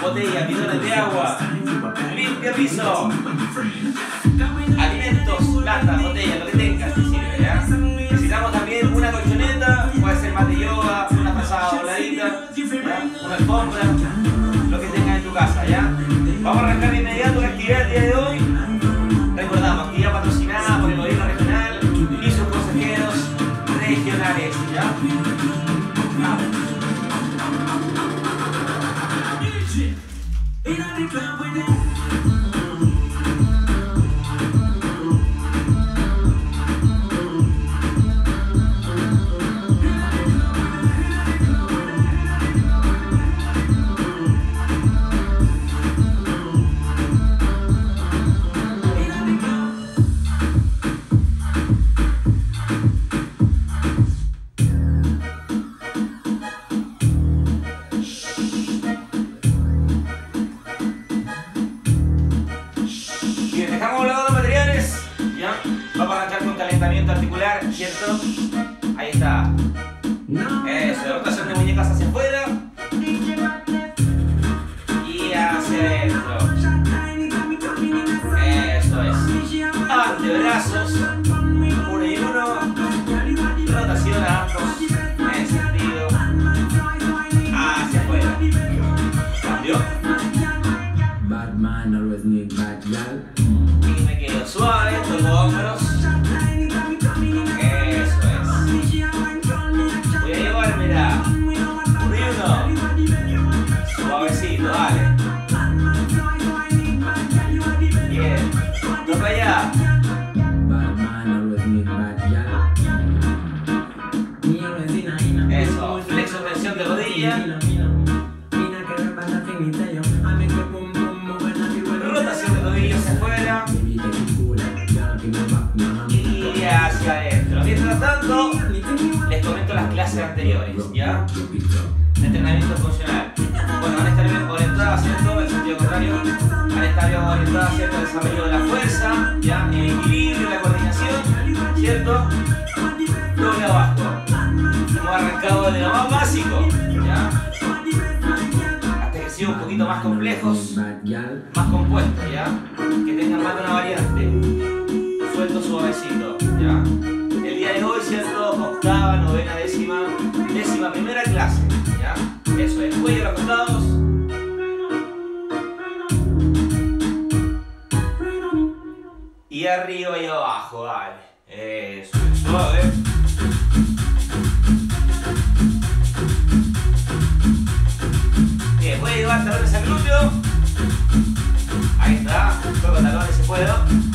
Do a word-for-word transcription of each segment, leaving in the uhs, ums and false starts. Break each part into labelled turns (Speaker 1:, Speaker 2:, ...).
Speaker 1: botella, bidones de agua, limpia piso, alimentos, lata, botella, lo que tengas te sirve, ¿ya? Necesitamos también una colchoneta, puede ser más de yoga, una pasada voladita, ¿ya? Una alfombra, lo que tengas en tu casa, ¿ya? Vamos a arrancar de inmediato la actividad del día de hoy. Recordamos, actividad patrocinada por el gobierno regional y sus consejeros regionales, ¿ya? Vamos. ¿Cierto? Ahí está. Eso, rotación de muñecas hacia afuera y hacia adentro. Eso es. Antebrazos, uno y uno. Rotación a ambos en sentido hacia afuera. Cambio. Y me quedo suave, toco hombros. Mira, uno y uno, suavecito, dale. Bien, toca allá. Eso, flexo, tensión de rodilla. Rotación de rodillas hacia afuera y hacia adentro. Mientras tanto, les comento las clases anteriores, ¿ya? Entrenamiento funcional. Bueno, van a estar orientadas, ¿cierto? El sentido contrario. Van a estar orientadas, ¿cierto? El desarrollo de la fuerza, ¿ya? El equilibrio, la coordinación, ¿cierto? Doble abajo. Hemos arrancado de lo más básico, ¿ya? Hasta ejercicios un poquito más complejos, más compuestos, ¿ya? Que tengan más de una variante. Suelto suavecito, ¿ya? El día de hoy, ¿cierto? Octava, novena, décima, décima primera clase, ¿ya? Eso es, cuello a los costados. Y arriba y abajo, vale. Eso es, suave. Bien, voy a llevar talones al glúteo. Ahí está, toco talones si puedo.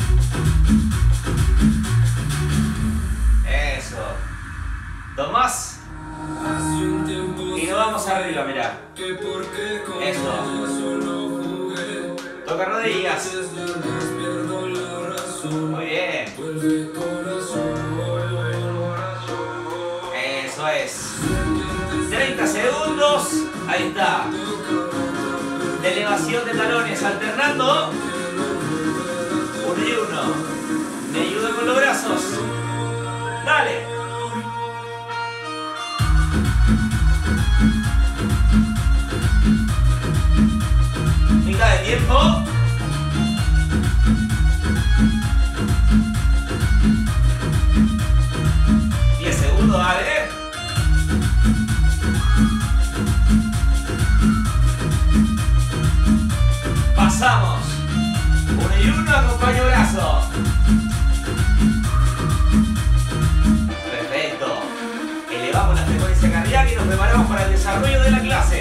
Speaker 1: Eso. Dos más. Y nos vamos arriba, mirá. Eso. Toca rodillas. Muy bien. Eso es. treinta segundos. Ahí está. De elevación de talones, alternando. Uno y uno. Me ayuda con los brazos. Dale. Mitad de tiempo. diez segundos, dale. Pasamos. Uno y uno, acompaño brazo. Perfecto. Elevamos la frecuencia cardíaca y nos preparamos para el desarrollo de la clase.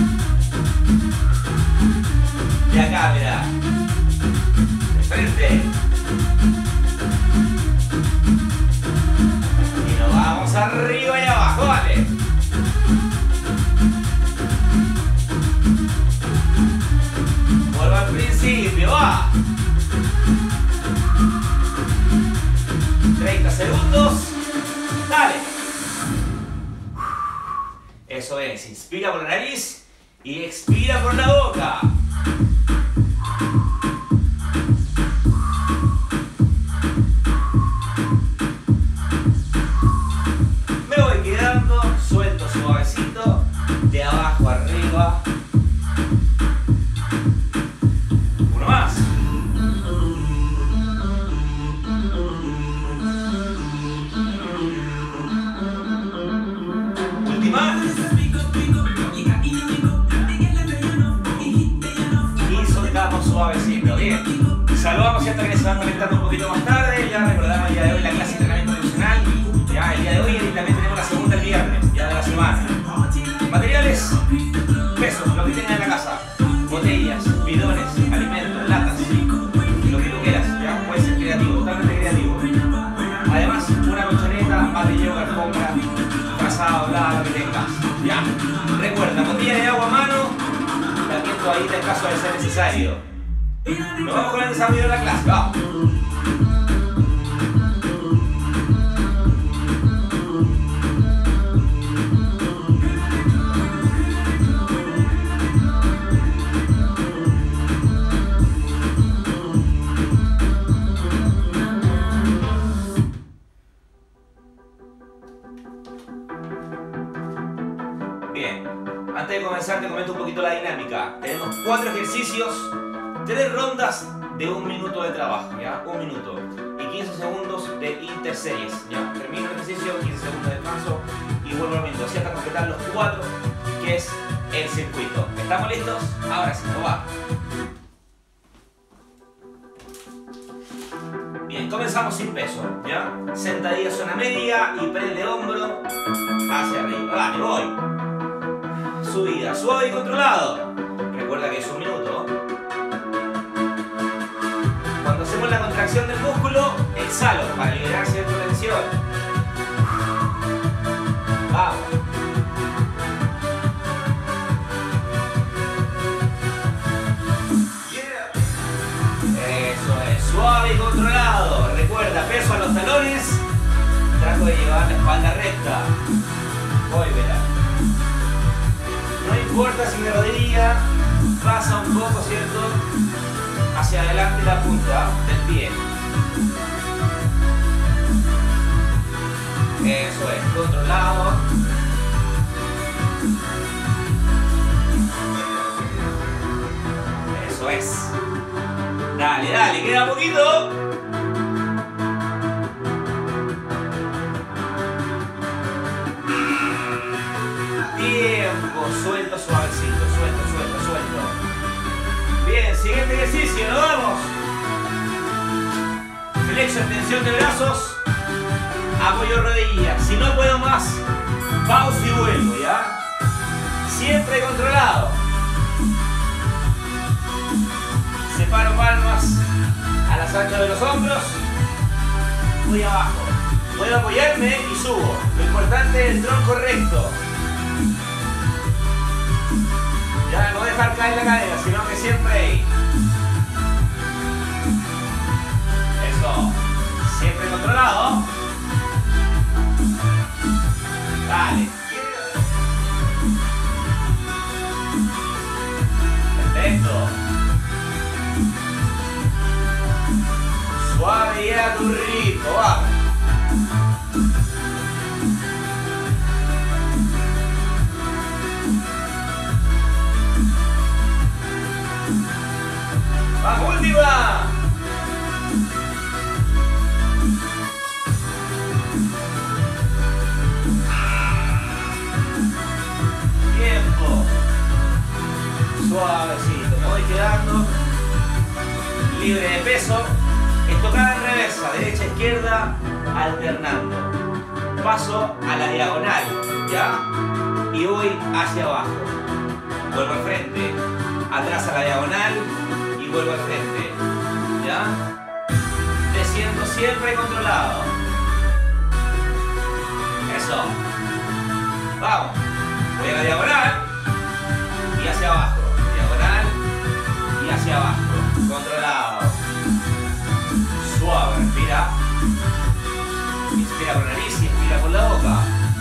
Speaker 1: De acá, mirá. De frente. Y nos vamos arriba y abajo, vale. Vuelvo al principio, va. treinta segundos. Dale. Eso es, inspira por la nariz y expira por la boca. Me voy quedando, suelto suavecito, de abajo arriba. suavecito. Bien. Saludamos siempre que se van conectando un poquito más tarde. Ya recordamos el día de hoy la clase de entrenamiento funcional. Ya el día de hoy y también tenemos la segunda el viernes, ya de la semana. Materiales, pesos, lo que tengan en la casa. Botellas, bidones, alimentos, latas, lo que tú quieras. Ya puede ser creativo, totalmente creativo. Además, una colchoneta, más de yoga, alfombra, trazado, bla, lo que tengas. Ya. Recuerda, botella de agua a mano, también toallita en caso de ser necesario. Nos vamos con el desarrollo de la clase, vamos. Bien, antes de comenzar te comento un poquito la dinámica. Tenemos cuatro ejercicios, tres rondas de un minuto de trabajo, ¿ya? Un minuto. Y quince segundos de interseries, ¿ya? Termino el ejercicio, quince segundos de descanso y vuelvo al minuto. Así hasta completar los cuatro, que es el circuito. ¿Estamos listos? Ahora sí, no va. Bien, comenzamos sin peso, ¿ya? Sentadilla zona media y press de hombro hacia arriba. Vale, voy. Subida, suave y controlado. Recuerda que es un minuto. Cuando hacemos la contracción del músculo, exhalo para liberar cierta tensión. Vamos. Eso es, suave y controlado. Recuerda, peso a los talones. Trato de llevar la espalda recta. Voy, verá. No importa si mi rodilla pasa un poco, ¿cierto? Hacia adelante la punta del pie. Eso es, controlado. Eso es. Dale, dale, queda poquito. Tiempo, suelto, suavecito, suelto, suelto, suelto. Bien, siguiente ejercicio, nos vamos. Flexo, extensión de brazos, apoyo rodillas. Si no puedo más, pausa y vuelvo, ¿ya? Siempre controlado. Separo palmas a las anchas de los hombros. Voy abajo. Puedo apoyarme y subo. Lo importante es el tronco recto. Ya no dejar caer la cadera, sino que siempre ahí. Eso. Siempre controlado. Dale. Perfecto. Suave y a tu ritmo, vamos. ¡Vamos, última! Tiempo. Suavecito. Me voy quedando libre de peso. Estocada en reversa, derecha, izquierda, alternando. Paso a la diagonal, ¿ya? Y voy hacia abajo. Vuelvo al frente. Atrás a la diagonal. Vuelvo al frente, ¿ya? Desciendo siempre controlado. Eso. Vamos. Voy a la diagonal y hacia abajo. Diagonal y hacia abajo. Controlado. Suave, respira. Inspira por la nariz y expira por la boca.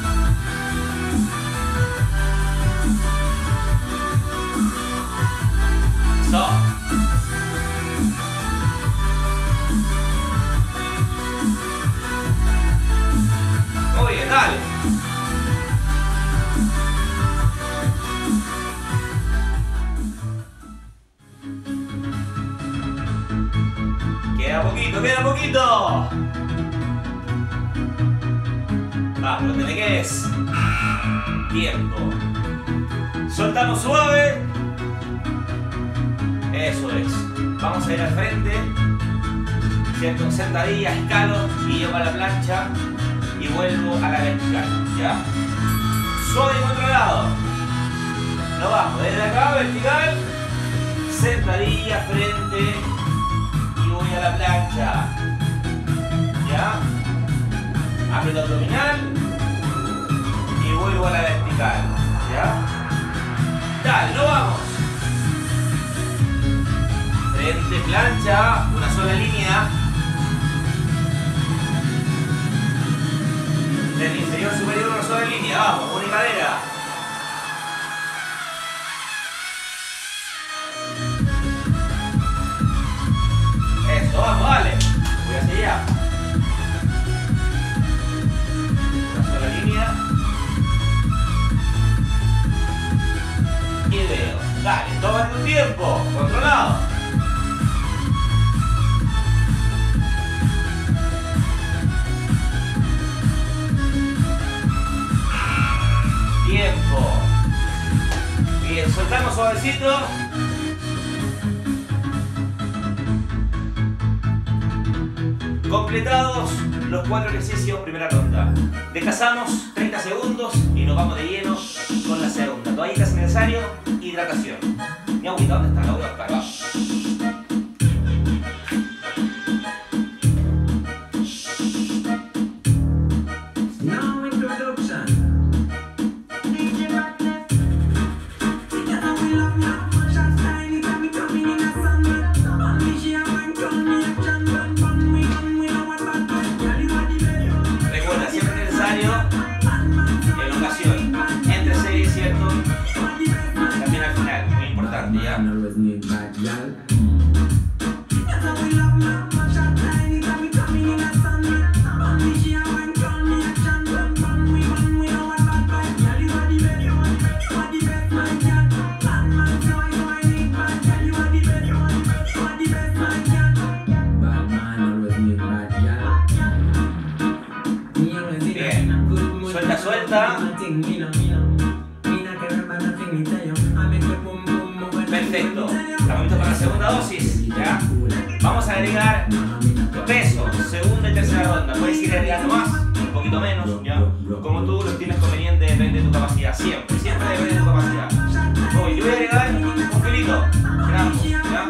Speaker 1: Eso. Muy bien, dale. Queda poquito, queda poquito. Vamos, no te me quedes. Tiempo. Soltamos suave. Eso es. Vamos a ir al frente, ¿cierto? Sentadilla, escalo y llevo a la plancha y vuelvo a la vertical, ¿ya? Suave y controlado. Nos vamos desde acá, vertical, sentadilla, frente y voy a la plancha, ¿ya? Aprieto abdominal y vuelvo a la vertical, ¿ya? Dale, nos vamos. Frente, plancha, una sola línea. Del inferior superior una sola línea, vamos, única cadera. Eso, vamos, dale. Voy hacia allá. Una sola línea. Y veo. Dale, toma tu tiempo, controlado. Tiempo. Bien, soltamos suavecito. Completados los cuatro ejercicios, primera ronda. Descansamos treinta segundos y nos vamos de lleno con la segunda. Toallitas necesario, hidratación. Mi agüita, ¿dónde está? La voy a buscar, va. Perfecto. Estamos listos para la segunda dosis, ¿ya? Vamos a agregar peso, segunda y tercera ronda. Puedes ir agregando más, un poquito menos, ¿ya? Como tú lo tienes conveniente, depende de tu capacidad. Siempre, siempre depende de tu capacidad. Hoy yo voy a agregar un filito. Gramos, ¿ya?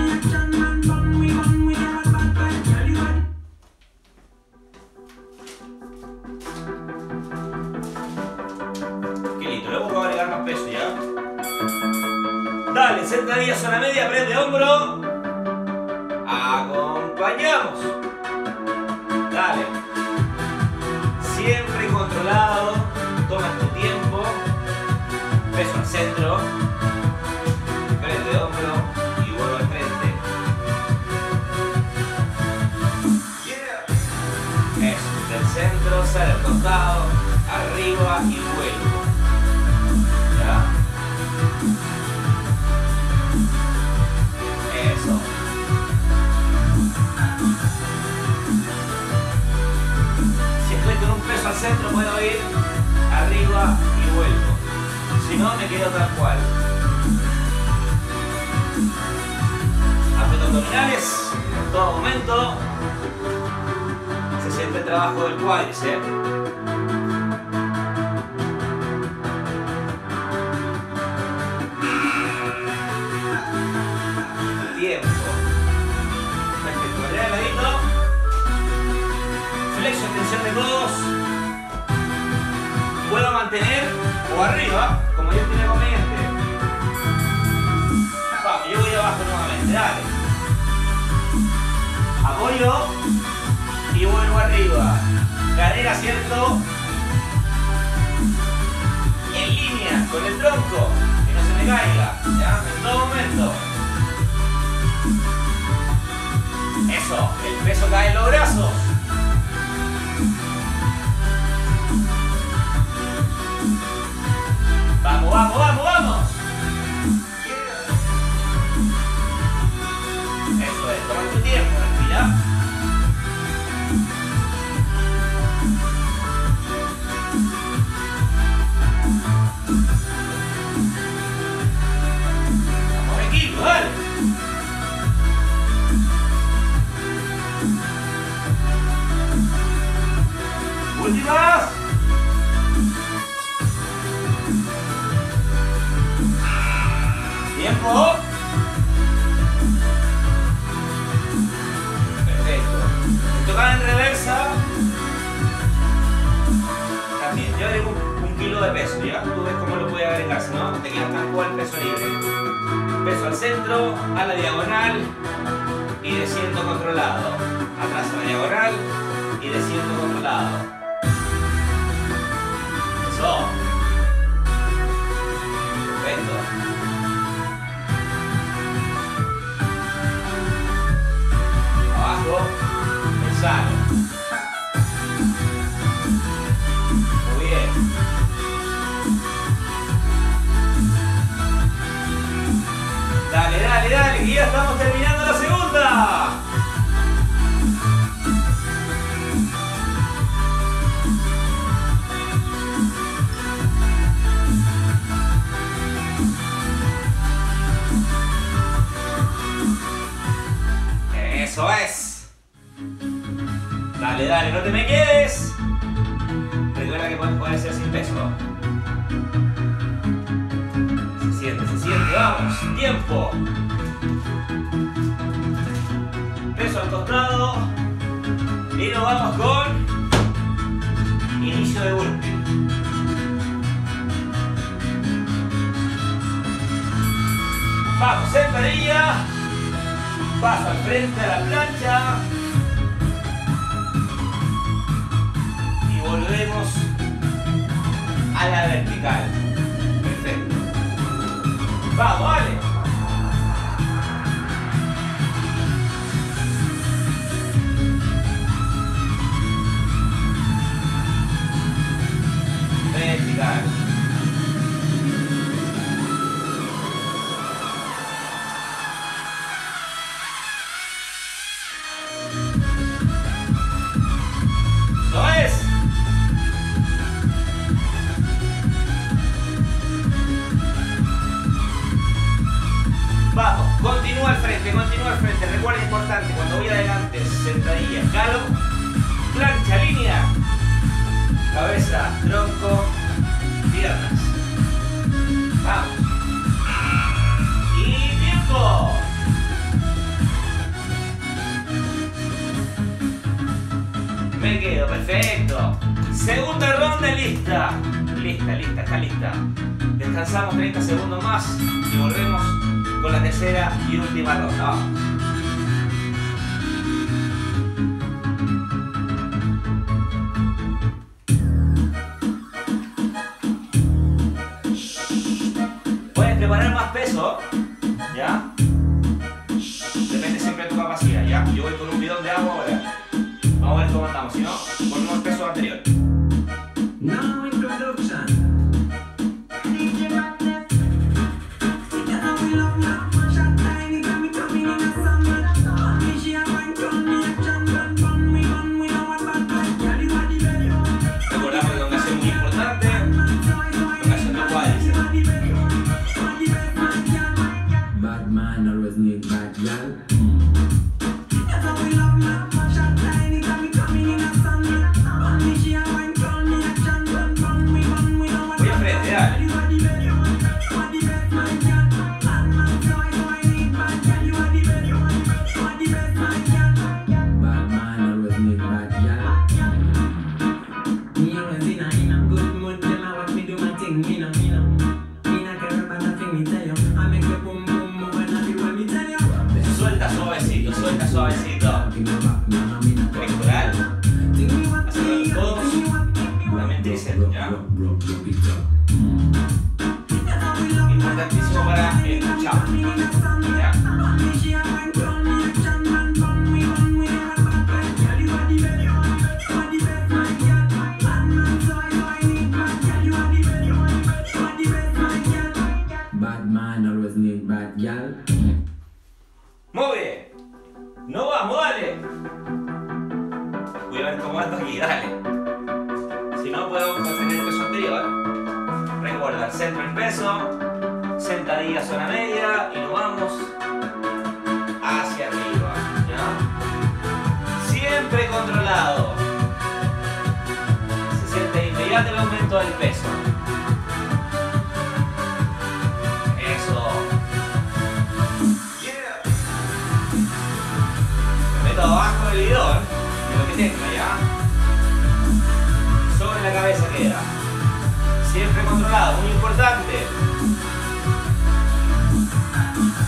Speaker 1: Dale, sentadilla, zona media, prende hombro. Acompañamos. Dale. Siempre controlado. Toma tu tiempo. Peso al centro. Prende hombro y vuelvo al frente. Yeah. Eso, del centro, sale al costado, arriba y vuelvo. ¿Ya? Eso. Si estoy con un peso al centro puedo ir arriba y vuelvo. Si no, me quedo tal cual. Aprieto abdominales en todo momento. Se siente el trabajo del cuádriceps. Tiempo. Perfecto. Allá de ladito. Flexo, extensión de codos. Puedo mantener o arriba, como yo tiene conveniente. Vamos, yo voy abajo nuevamente. Dale. Apoyo y vuelvo arriba. Cadera, ¿cierto? En línea con el tronco. Que no se me caiga. ¿Ya? En todo momento. Eso, el peso cae en los brazos. Vamos, vamos, vamos, vamos. Eso es, toma tu tiempo, respira. Vamos, equipo, dale. Peso al centro, a la diagonal y desciendo controlado. Atrás a la diagonal y desciendo controlado. Eso. Perfecto. Abajo, exhalo. Muy bien. Dale, dale, dale, que ya estamos terminando la segunda. Eso es. Dale, dale, no te me quedes. Recuerda que puedes poder hacer sin peso. Se siente, se siente, vamos. Tiempo. Peso al costado. Y nos vamos con inicio de burpee. Vamos, sentadilla. Paso al frente a la plancha. Y volvemos a la vertical. Perfecto. Vamos, vale. Vertical. ¿Lo es? Vamos, continúa al frente, continúa al frente. Recuerda, importante, cuando voy adelante, sentadilla, escalo, plancha, línea, cabeza, tronco, piernas. Vamos. Y tiempo. Me quedo, perfecto. Segunda ronda lista. Lista, lista, está lista. Descansamos treinta segundos más y volvemos con la tercera y última ronda. Puedes preparar más peso, ¿ya? Depende siempre de tu capacidad, ¿ya? Yo voy con un bidón de agua ahora. Vamos a ver cómo andamos, si no, ponemos el peso anterior.
Speaker 2: Now introduction.
Speaker 1: Recordamos que congación muy importante, congación de cuádriceps.
Speaker 2: Bad man always need bad girl.
Speaker 1: Voy a frente, dale.
Speaker 2: Bad man always need bad girl. Me always in a in a good mood. Them a watch me do my thing. Me no, me no, me no care about nothing. Me tell you, I make you boom boom move and I do what me tell you.
Speaker 1: Suelta suavecito, suelta suavecito. Pectoral. Hacerlo los codos. También tríceps, ¿ya? Importantísimo para el chao. ¿Ya?
Speaker 2: Bad man always need bad girl.
Speaker 1: Muy bien. No vamos, dale. Voy a ver cómo ando aquí, dale. Si no, puedo mantener el peso anterior. Recuerda, el centro del peso, sentadilla zona media y nos vamos hacia arriba, ¿ya? Siempre controlado. Se siente inmediato el aumento del peso. Eso. Yeah. Me meto abajo del bidón, de lo que tenga, ¿ya? Sobre la cabeza queda. Siempre controlado, muy importante.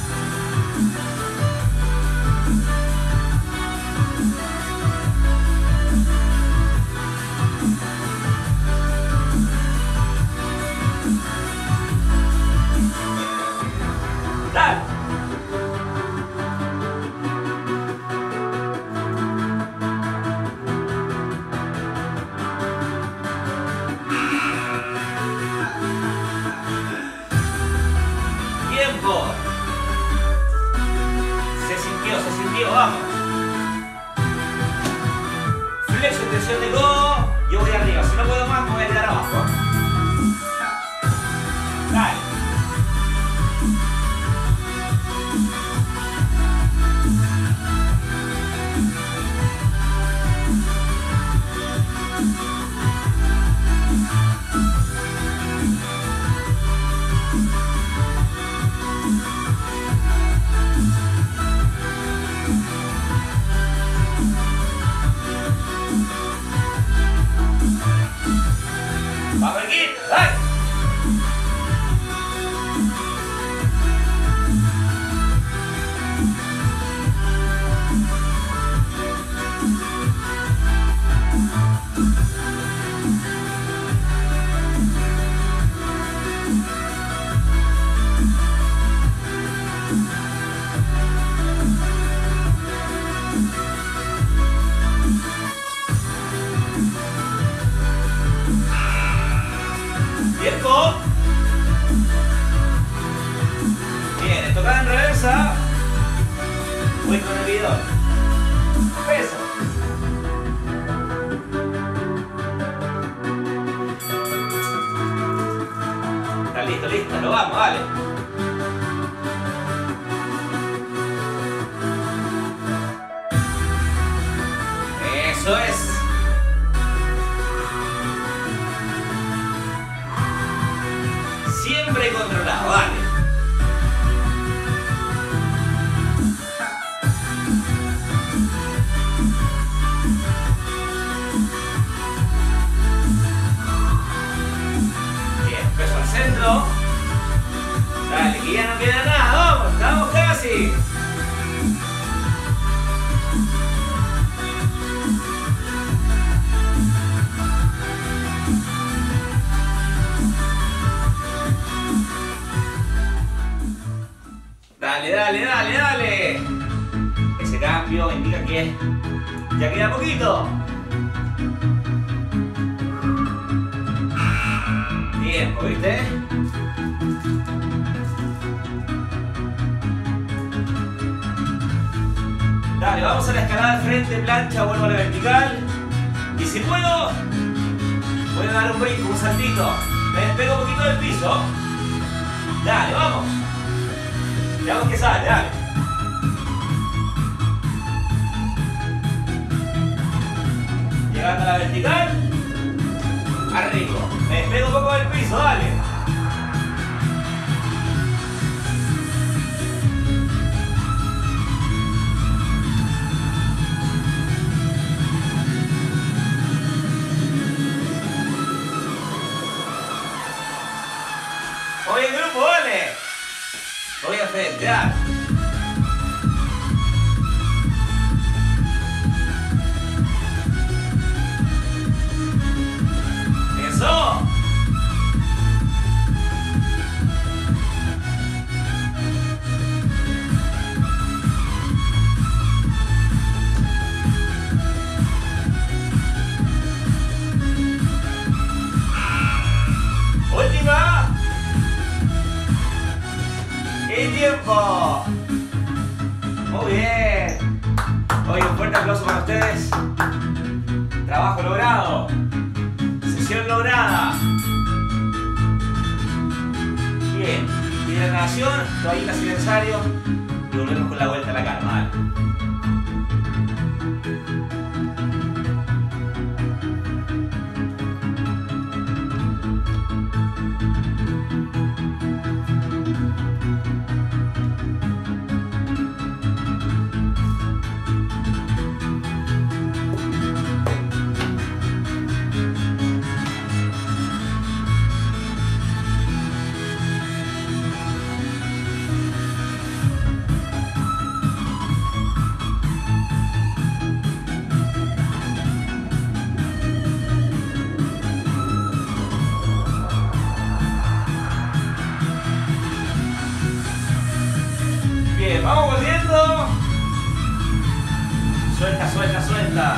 Speaker 1: se sintió, vamos. Flexo, extensión de codo. Yo voy arriba. Si no puedo más, me voy a quedar abajo. Dale. ¡Vamos aquí! ¡Ay! Tiempo. Bien, estocada en reversa. Voy con el bidón. Peso. Está listo, listo. Lo vamos, vale. Eso es. Siempre controlado, vale. Bien, peso al centro. Dale, que ya no queda nada, vamos, estamos casi. Dale, dale, dale, dale. Ese cambio indica que ya queda poquito. Tiempo, ¿viste? Dale, vamos a la escalada al frente, plancha, vuelvo a la vertical. Y si puedo, voy a dar un brinco, un saltito. Me despego un poquito del piso. Dale, vamos. Veamos que sale, dale. Llegando a la vertical. Arriba. Me despego un poco del piso, dale. Oye, grupo, vale. Voy a frente, dale. Eso. Última. ¡Y tiempo! Muy bien. Hoy un fuerte aplauso para ustedes. Trabajo logrado. Sesión lograda. Bien. Y la nación, toallita silenciario. Y volvemos con la vuelta a la calma. Dale. Bien, vamos volviendo. Suelta, suelta, suelta.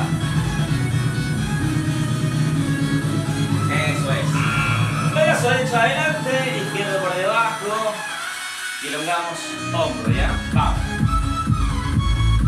Speaker 1: Eso es. Brazo derecho adelante, izquierdo por debajo. Y elongamos hombro, ¿ya? Vamos.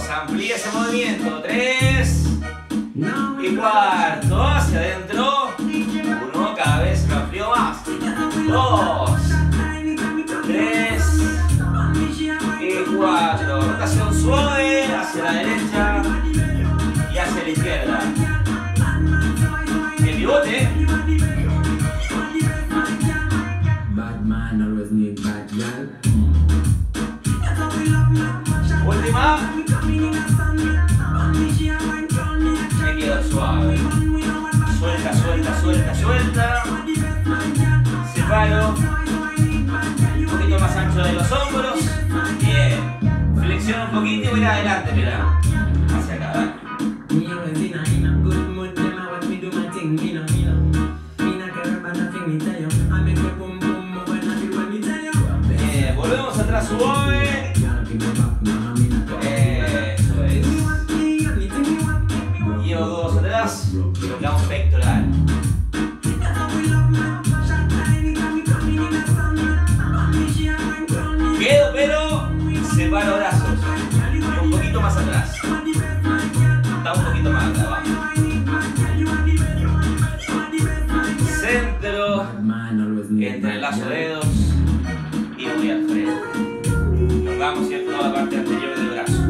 Speaker 1: dos, amplía ese movimiento. Tres y cuarto, hacia adentro. Uno, cada vez lo amplío más. Dos, tres y cuatro. Rotación suave hacia la derecha y hacia la izquierda. El pivote. Última. Me quedo suave. Suelta, suelta, suelta, suelta. Separo. Un poquito más ancho de los hombros. Bien. Flexiono un poquito y voy adelante, mira. Hacia acá, ¿verdad? Bien, volvemos atrás suave. Eso es. Llevo dos atrás y colocamos pectoral. Quedo, pero separo brazos. Y un poquito más atrás. Da un poquito más acá abajo. Centro. Entrelazo dedos. Y voy al frente. Tocamos, ¿cierto?, toda la parte anterior del brazo.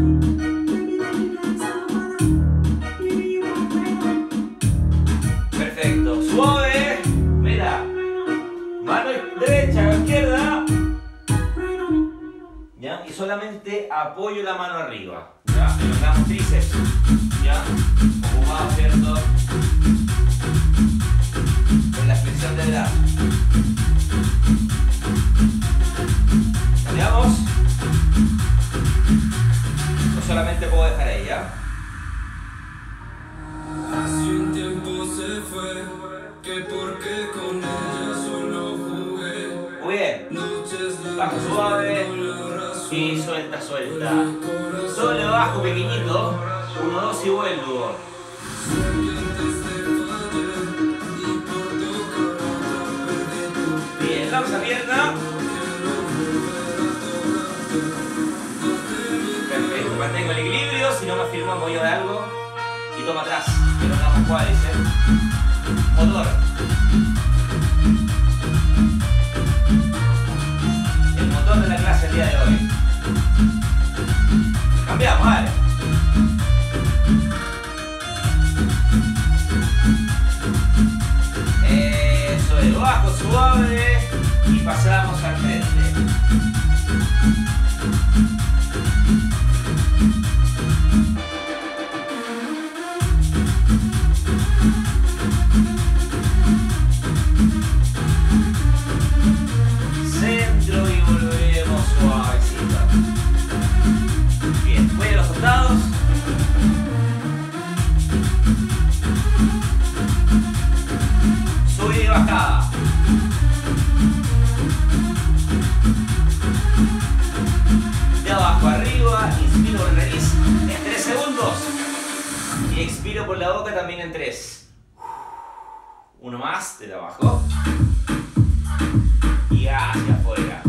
Speaker 1: Perfecto. Suave. Mira. Mano derecha, izquierda. ¿Ya? Y solamente apoyo la mano arriba. ¿Ya? Elongamos tríceps. ¿Ya? Ocupado, ¿cierto?, con la flexión del brazo. ¿Cambiamos? No solamente puedo dejar ahí, ¿ya?
Speaker 3: Hace un tiempo se fue, que porque con ella solo jugué.
Speaker 1: Muy bien. Bajo suave y suelta, suelta. Doble bajo pequeñito. Uno, dos y vuelvo. Bien, lanza pierna. Perfecto, mantengo el equilibrio. Si no me afirmo, voy a dar algo. Y toma atrás. Pero damos cuádriceps. Motor. El motor de la clase el día de hoy. Cambiamos, vale. Eso es, bajo suave y pasamos al frente. Centro y volvemos suavecito. Bien, voy a los costados. Subida y bajada. De abajo arriba, inspiro por la nariz en tres segundos. Y expiro por la boca también en tres. Uno más, desde abajo. Y hacia afuera.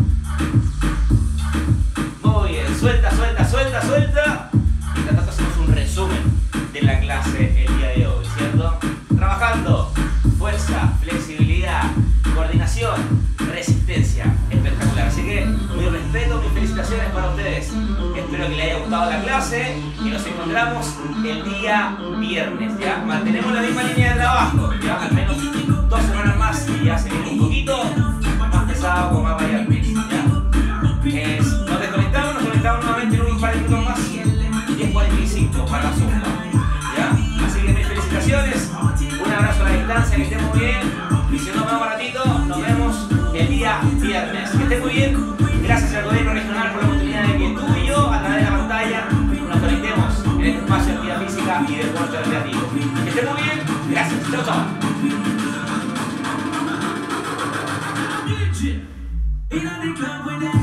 Speaker 1: Muy bien, suelta, suelta, suelta, suelta. Mientras tanto hacemos un resumen de la clase el día de hoy, ¿cierto? Trabajando fuerza, flexibilidad, coordinación, resistencia. Espectacular. Así que mi respeto, mis felicitaciones para ustedes. Espero que les haya gustado la clase y nos encontramos el día viernes, ¿ya? Mantenemos la misma línea de trabajo, ¿ya? Al menos dos semanas más y ya seguimos un poquito más pesado con más variantes, ¿ya? Es, nos desconectamos, nos conectamos nuevamente en un par de minutos más, diez cuarenta y cinco para la zumba, ¿ya? Así que mis felicitaciones, un abrazo a la distancia, que estén muy bien, y si no nos vemos un ratito, nos vemos el día viernes. Que estén muy bien, gracias al gobierno regional por la oportunidad de que tú y yo, a través de la pantalla, nos conectemos en este espacio de actividad física y deporte recreativo. Que estén muy bien, gracias, chao, chao.
Speaker 2: In the club with that